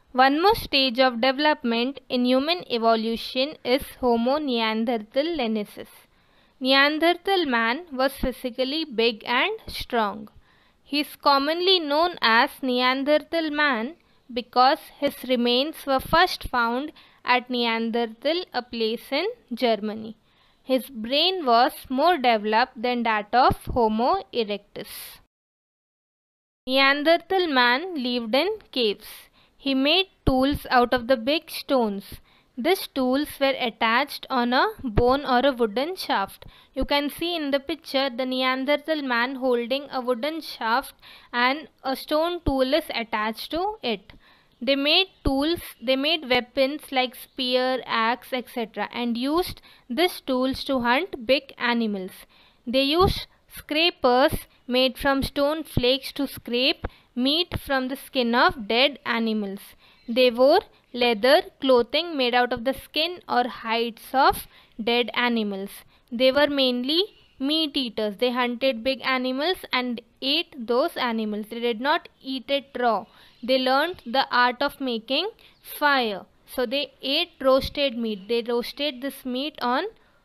One more stage of development in human evolution is Homo neanderthalensis. Neanderthal man was physically big and strong. He is commonly known as Neanderthal man because his remains were first found at Neanderthal, a place in Germany. His brain was more developed than that of Homo erectus. Neanderthal man lived in caves. He made tools out of the big stones. These tools were attached on a bone or a wooden shaft. You can see in the picture the Neanderthal man holding a wooden shaft and a stone tool is attached to it. They made tools, they made weapons like spear, axe, etc. and used these tools to hunt big animals. They used scrapers made from stone flakes to scrape meat from the skin of dead animals. They wore leather clothing made out of the skin or hides of dead animals. They were mainly meat eaters. They hunted big animals and ate those animals. They did not eat it raw. They learned the art of making fire. So they ate roasted meat. They roasted this meat on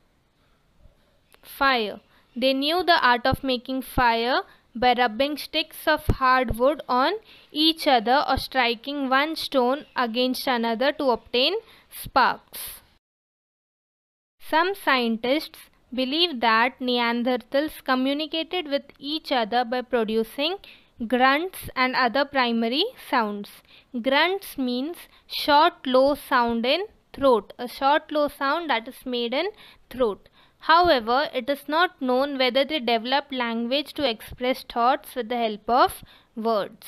fire. They knew the art of making fire by rubbing sticks of hard wood on each other or striking one stone against another to obtain sparks. Some scientists believe that Neanderthals communicated with each other by producing grunts and other primary sounds. Grunts means short low sound in throat, a short low sound that is made in throat. However, it is not known whether they developed language to express thoughts with the help of words.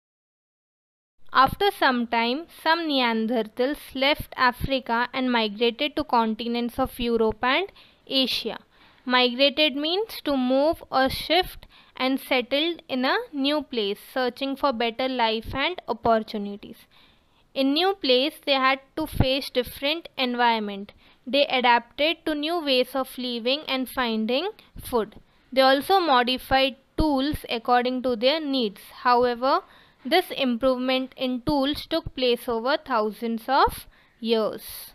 After some time, some Neanderthals left Africa and migrated to continents of Europe and Asia. Migrated means to move or shift and settled in a new place, searching for better life and opportunities. In new place, they had to face different environment. They adapted to new ways of living and finding food. They also modified tools according to their needs. However, this improvement in tools took place over thousands of years.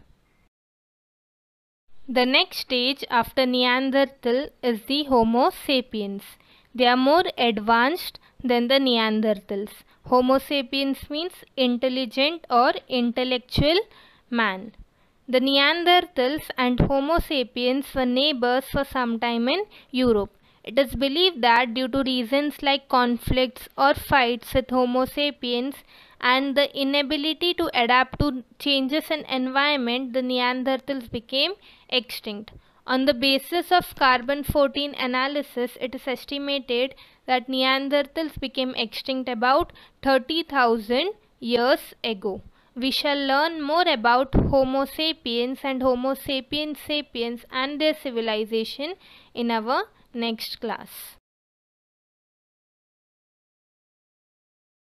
The next stage after Neanderthal is the Homo sapiens. They are more advanced than the Neanderthals. Homo sapiens means intelligent or intellectual man. The Neanderthals and Homo sapiens were neighbors for some time in Europe. It is believed that due to reasons like conflicts or fights with Homo sapiens and the inability to adapt to changes in environment, the Neanderthals became extinct. On the basis of carbon-14 analysis, it is estimated that Neanderthals became extinct about 30,000 years ago. We shall learn more about Homo sapiens and Homo sapiens sapiens and their civilization in our next class.